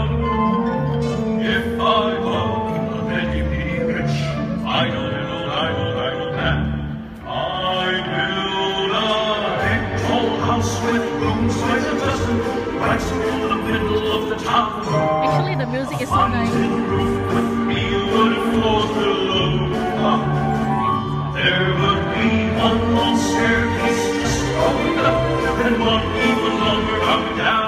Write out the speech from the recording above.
If I already be rich, idle man, I build a big tall house with rooms by the dozen, right in the middle of the town. Actually, the music is so nice. Roof with mealwood floors below. There would be one long staircase just going up, and one even longer coming down.